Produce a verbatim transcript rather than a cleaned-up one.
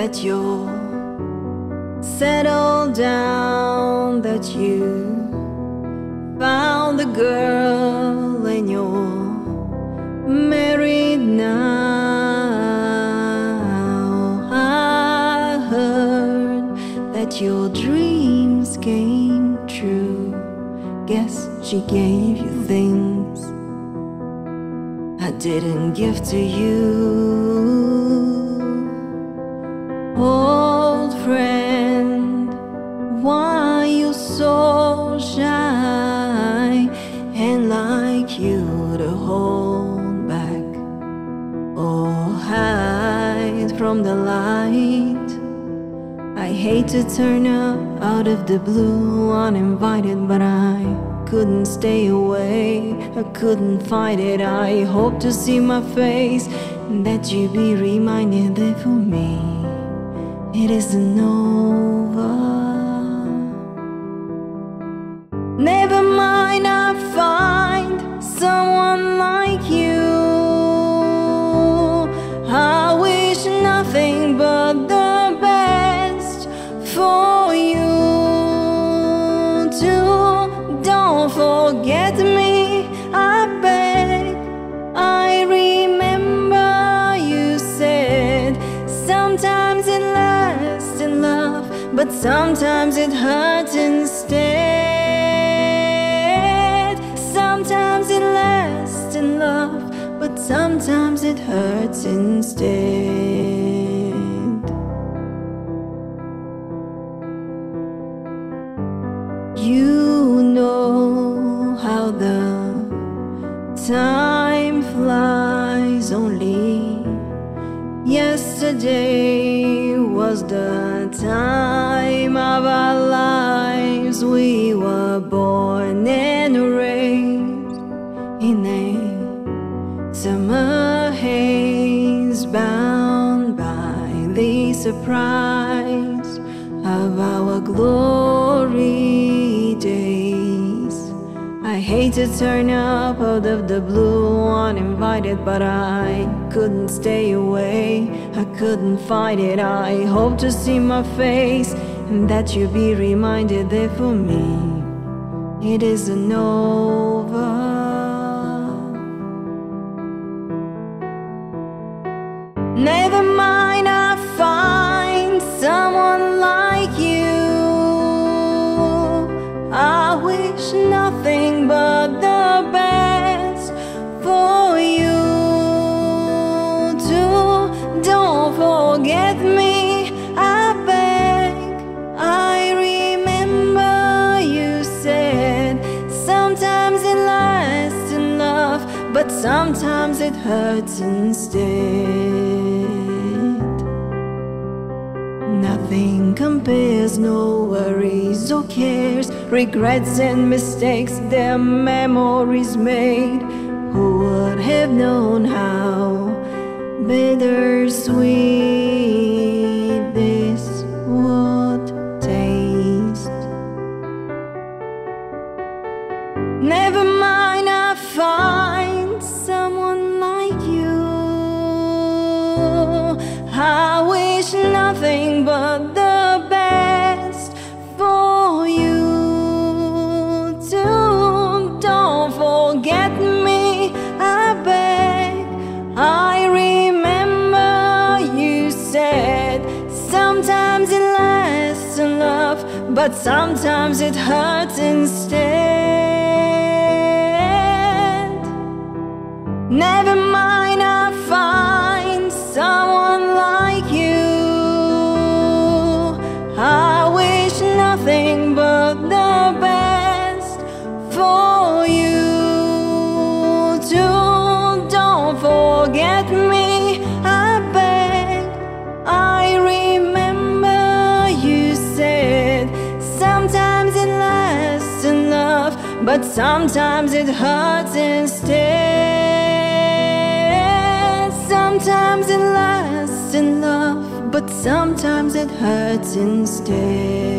that you'll settle down, that you found the girl and you're married now. I heard that your dreams came true. Guess she gave you things I didn't give to you. Old friend, why you so shy and like you to hold back or hide from the light? I hate to turn up out of the blue uninvited, but I couldn't stay away, I couldn't fight it. I hope to see my face and that you be reminded that for me it isn't over. Never mind, I'll find someone like you. I wish nothing but the best for you too. Don't forget me, I beg. I remember you said sometimes it lasts in love, but sometimes it hurts instead. Sometimes it lasts in love, but sometimes it hurts instead. You know how the time flies. Only yesterday was the time of our lives. We were born and raised in a summer haze, bound by the surprise of our glory days. I hate to turn up out of the blue uninvited, but I couldn't stay away, I couldn't fight it. I hope to see my face and that you be reminded that for me it isn't over. Never mind, I'll find someone like you. I wish nothing but the best for you too. Don't forget me, I beg. I remember you said sometimes it lasts in love, but sometimes it hurts instead. Nothing compares, no worries or cares, regrets and mistakes, their memories made. Who would have known how bittersweet this would taste? Never mind, I'll find someone like you. I wish nothing but the best for you too. Don't forget me, I beg. I remember you said sometimes it lasts in love, but sometimes it hurts instead. Never mind, I'll find someone like you. I wish nothing but the best for you too. Don't forget me, I beg. I remember you said sometimes it lasts in love, but sometimes it hurts instead. Sometimes it lasts in love, but sometimes it hurts instead.